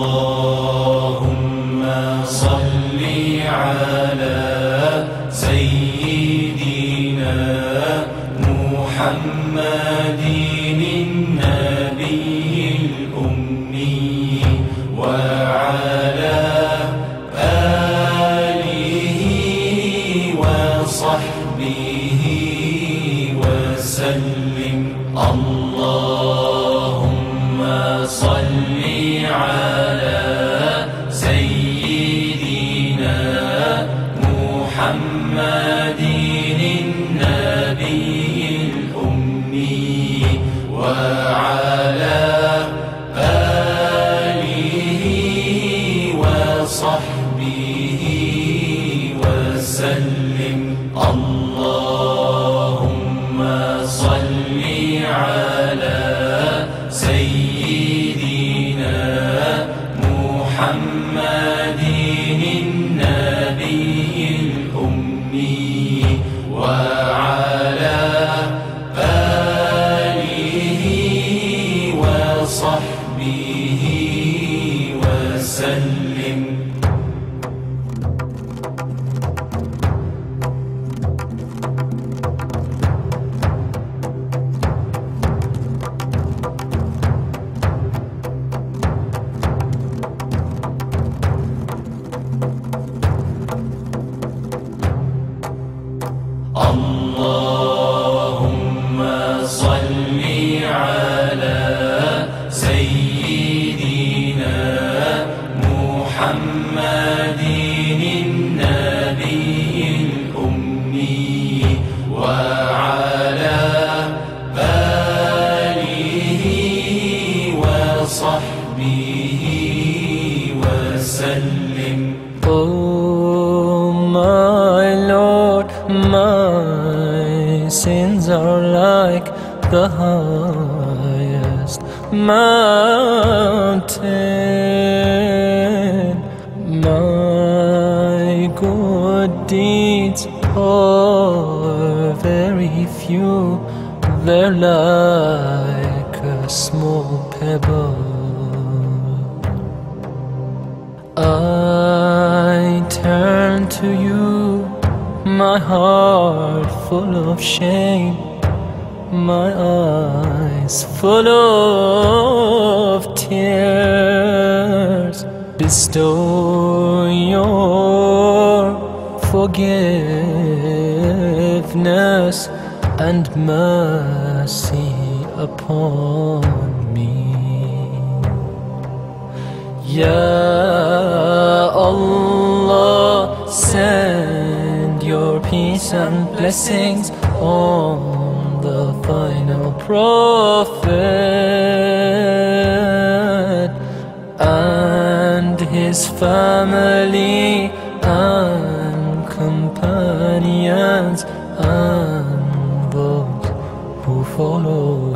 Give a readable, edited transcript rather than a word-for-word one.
اللهم صل على سيدنا محمد النبي الأمي وعلى آله وصحبه وسلم. اللهم صل على سيدنا محمد النبي الأمي وعلى آله وصحبه وسلم. اللهم صل على سيدنا محمد النبي الأمي وعلى آله وصحبه وسلم. اللهم صل على سيدنا محمد النبي الأمي وعلى آله وصحبه وسلم. Oh my Lord, my sins are like the highest mountain. My good deeds are very few, they're like a small pebble. I turn to you, my heart full of shame, my eyes full of tears. Bestow your forgiveness and mercy upon me. Ya Allah, send your peace and blessings on the final prophet and his family and companions and those who follow